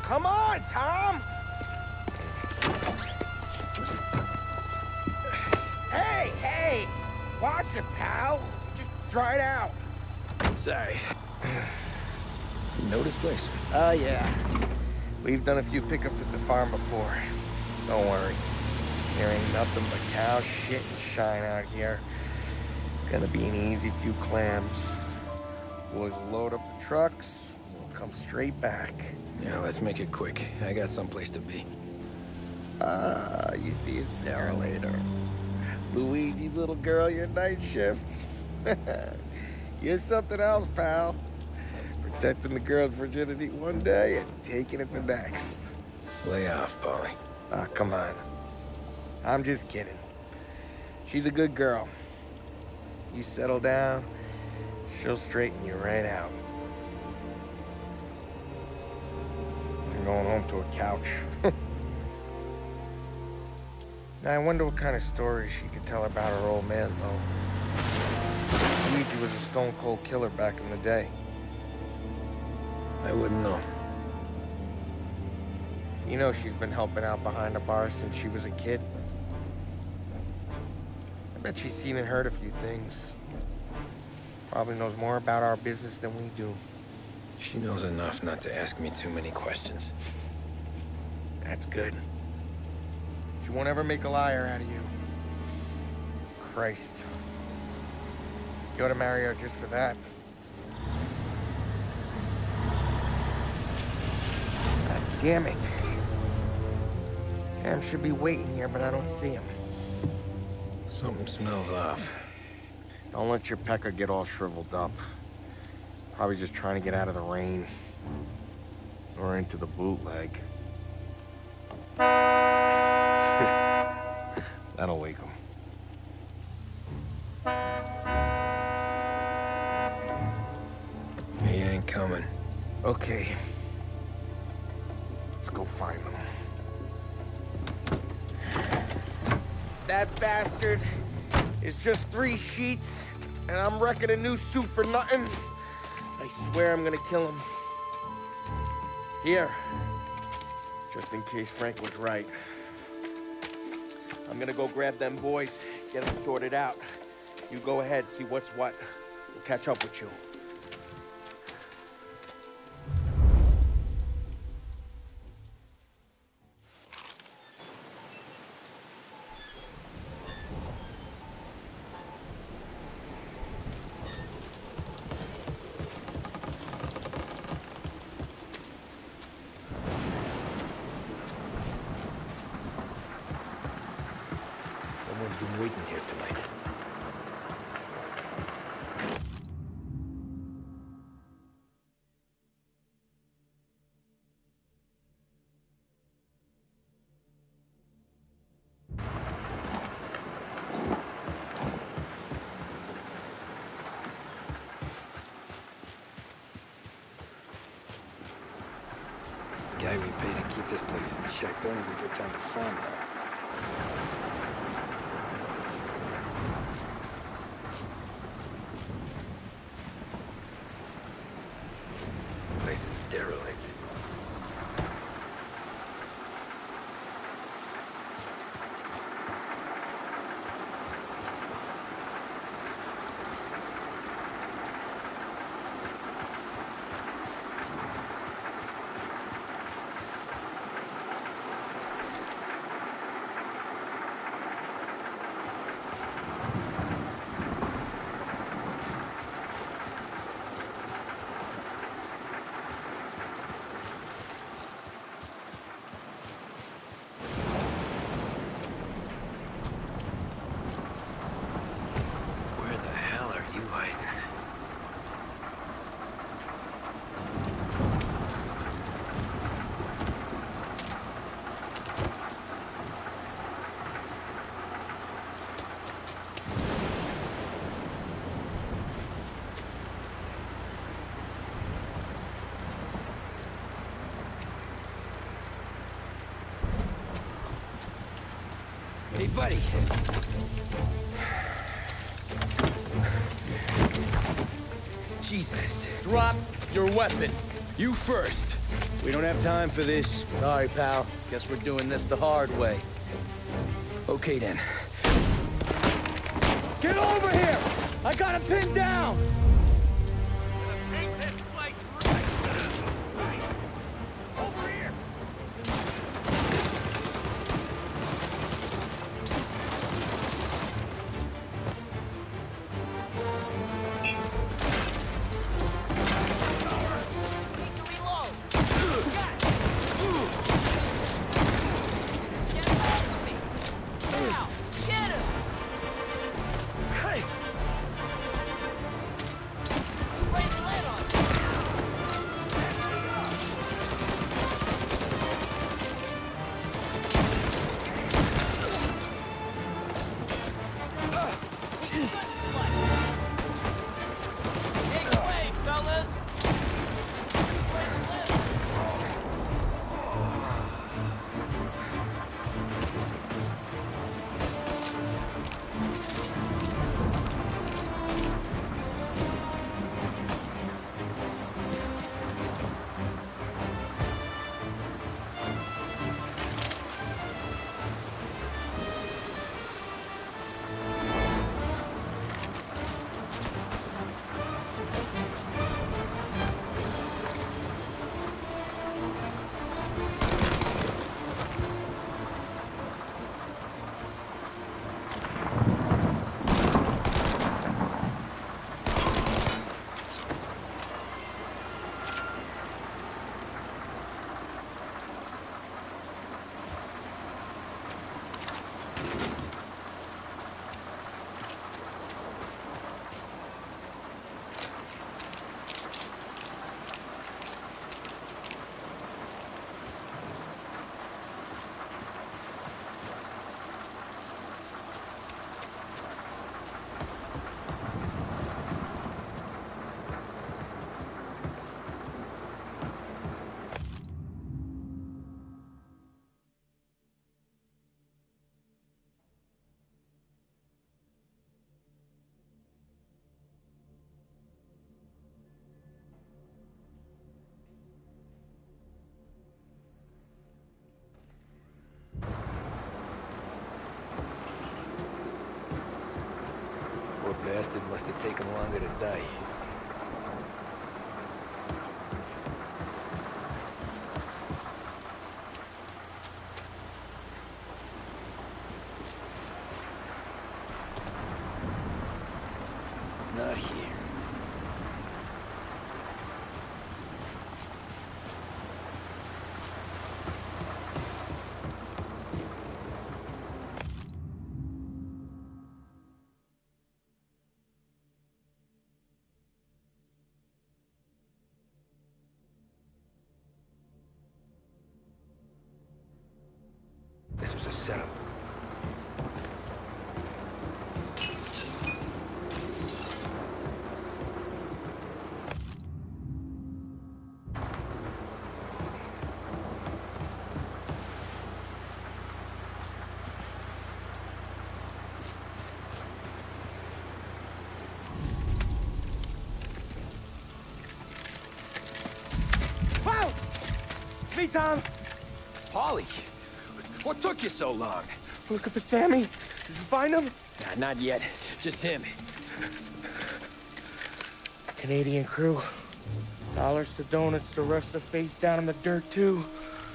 Come on, Tom! Hey, hey! Watch it, pal. Just dry it out. Sorry. You know this place? Yeah. We've done a few pickups at the farm before. Don't worry. There ain't nothing but cow shit and shine out here. It's gonna be an easy few clams. Boys will load up the trucks, and we'll come straight back. Yeah, let's make it quick. I got someplace to be. You see it, Sarah, later. Luigi's little girl, your night shift. You're something else, pal. Protecting the girl's virginity one day and taking it the next. Lay off, Paulie. Ah, come on. I'm just kidding. She's a good girl. You settle down, she'll straighten you right out. I'm going home to a couch. Now, I wonder what kind of stories she could tell about her old man, though. Luigi was a stone-cold killer back in the day. I wouldn't know. You know she's been helping out behind the bar since she was a kid. I bet she's seen and heard a few things. Probably knows more about our business than we do. She knows enough not to ask me too many questions. That's good. She won't ever make a liar out of you. Christ. You ought to marry her just for that. God damn it. Sam should be waiting here, but I don't see him. Something smells off. Don't let your pecker get all shriveled up. Probably just trying to get out of the rain. Or into the bootleg. That'll wake him. He ain't coming. Okay. Let's go find him. That bastard is just 3 sheets, and I'm wrecking a new suit for nothing. I swear I'm gonna kill him. Here. Just in case Frank was right. I'm gonna go grab them boys, get them sorted out. You go ahead, see what's what. We'll catch up with you. Someone's been waiting here tonight. The guy we paid to keep this place in check don't have a good time to farm now. Place is derelict. Hey, buddy. Jesus. Drop your weapon. You first. We don't have time for this. Sorry, pal. Guess we're doing this the hard way. Okay, then. Get over here! I got him pinned down! Make this place right! Right! Over here! Poor bastard must have taken longer to die. Not here. This was a setup. Wow! It's me, Tom. Paulie! What took you so long? Looking for Sammy. Did you find him? Nah, not yet. Just him. Canadian crew. Dollars to donuts, the rest are face down in the dirt, too.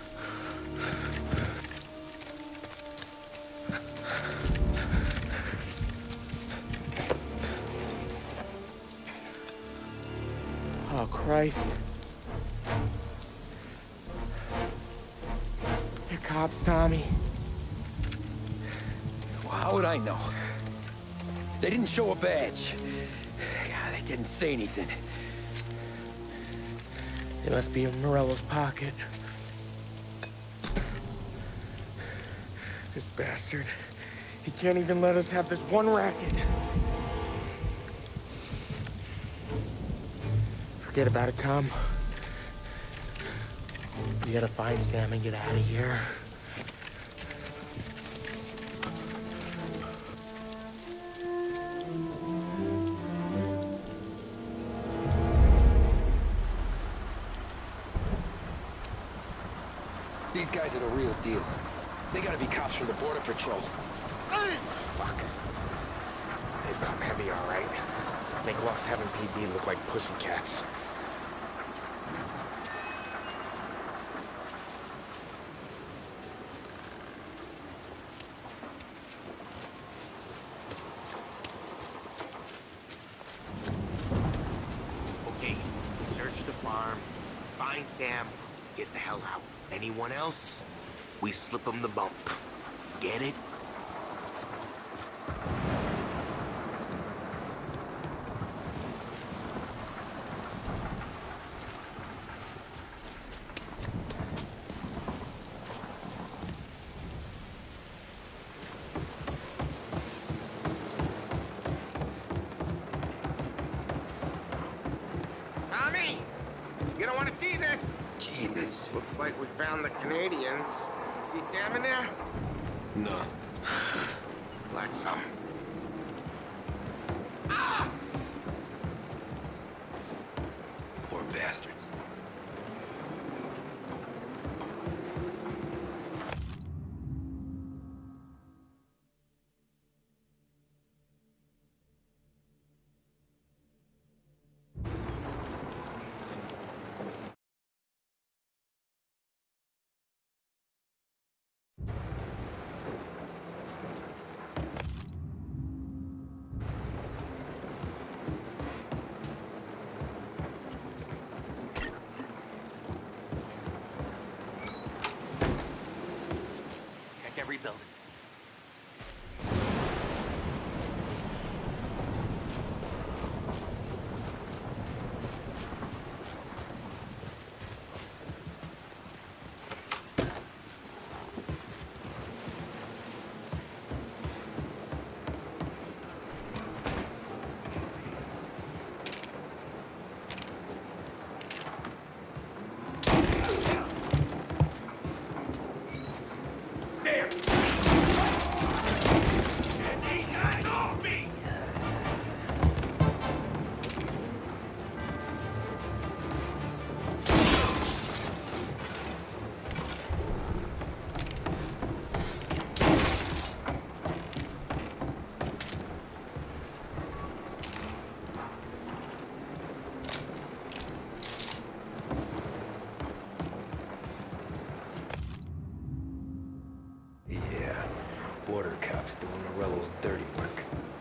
Oh, Christ. You're cops, Tommy. Well, how would I know? They didn't show a badge. God, they didn't say anything. They must be in Morello's pocket. This bastard. He can't even let us have this one racket. Forget about it, Tom. We gotta find Sam and get out of here. These guys are the real deal. They gotta be cops from the Border Patrol. Fuck. They've come heavy, all right. Make Lost Heaven PD look like pussycats. Okay, search the farm, find Sam, get the hell out. Anyone else, we slip them the bump. Get it? Tommy! You don't want to see this! Jesus. Looks like we found the Canadians. See Sam in there? No. Let some. Poor bastards. Check every building. Yeah, border cops doing Morello's dirty work.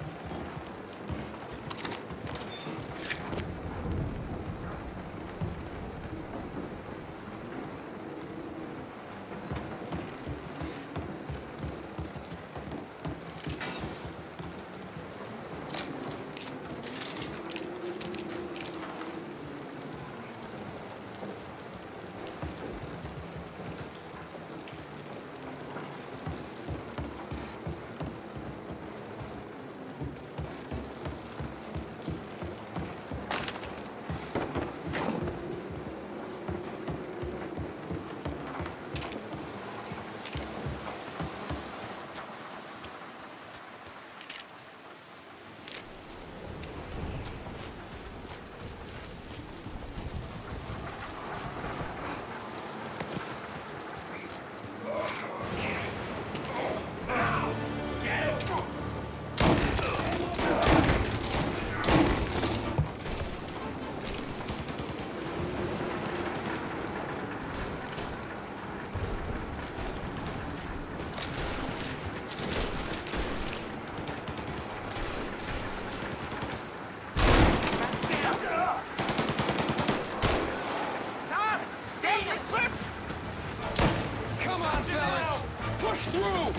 Push through!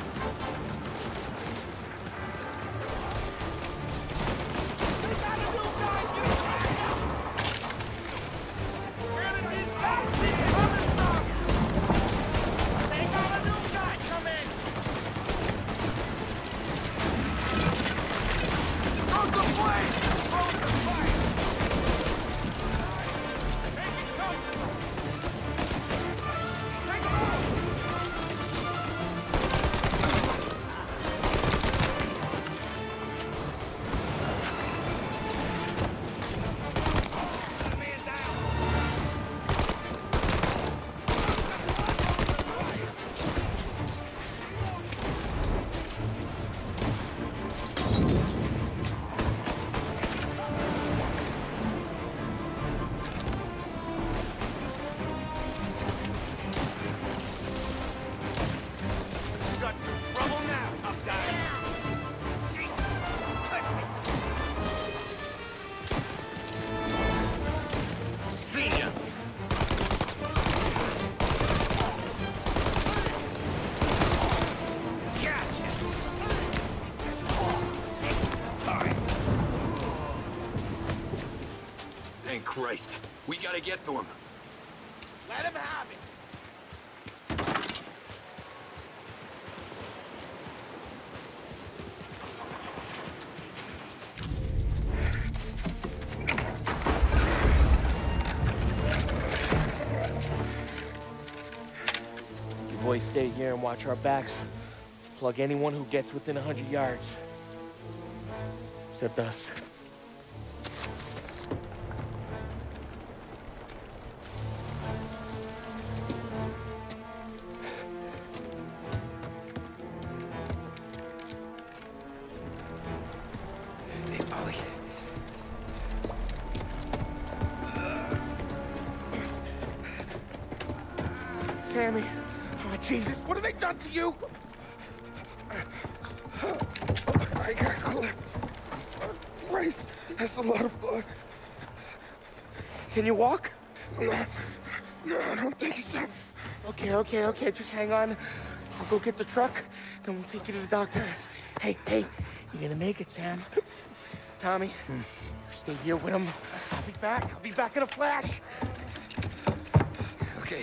Christ. We gotta get to him. Let him have it. You boys stay here and watch our backs. Plug anyone who gets within 100 yards. Except us. Hey, Paulie. Sammy. Oh, Jesus, what have they done to you? I got clipped. Christ, that's a lot of blood. Can you walk? No, I don't think so. Okay, just hang on. I'll go get the truck, then we'll take you to the doctor. Hey, you're gonna make it, Sam. Tommy, you stay here with him. I'll be back in a flash. Okay.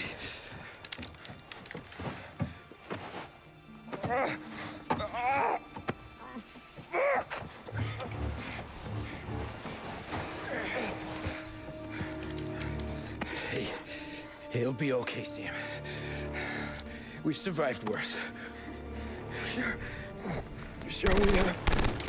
Fuck! Hey, it'll be okay, Sam. We've survived worse. Sure we have.